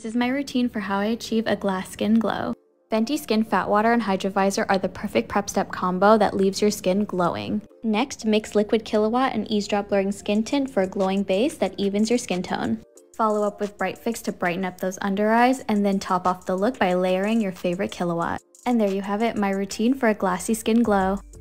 This is my routine for how I achieve a glass skin glow. Fenty Skin Fat Water and Hydrovisor are the perfect prep step combo that leaves your skin glowing. Next, mix Liquid Kilowatt and Eavesdrop Blurring Skin Tint for a glowing base that evens your skin tone. Follow up with Bright Fix to brighten up those under eyes, and then top off the look by layering your favorite Kilowatt. And there you have it, my routine for a glassy skin glow.